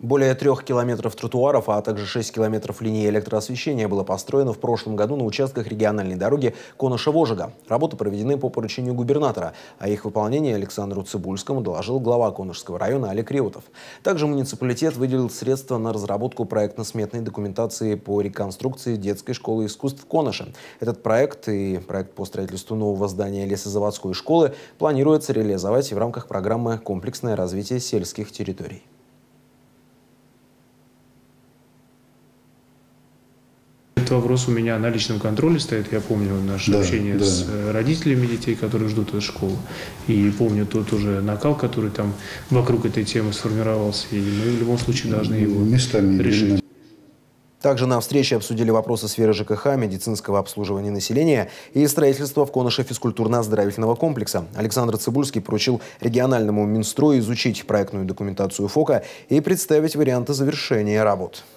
Более 3 километров тротуаров, а также 6 километров линии электроосвещения было построено в прошлом году на участках региональной дороги Коныша-Волжега. Работы проведены по поручению губернатора. О их выполнении Александру Цыбульскому доложил глава Конышского района Олег Реутов. Также муниципалитет выделил средства на разработку проектно-сметной документации по реконструкции детской школы искусств в Коныше. Этот проект и проект по строительству нового здания лесозаводской школы планируется реализовать в рамках программы «Комплексное развитие сельских территорий». Этот вопрос у меня на личном контроле стоит. Я помню наше общение с родителями детей, которые ждут эту школу. И помню тот уже накал, который там вокруг этой темы сформировался. И мы в любом случае должны его решить. Также на встрече обсудили вопросы сферы ЖКХ, медицинского обслуживания населения и строительства в Коныше физкультурно-оздоровительного комплекса. Александр Цыбульский поручил региональному Минстрою изучить проектную документацию ФОКа и представить варианты завершения работ.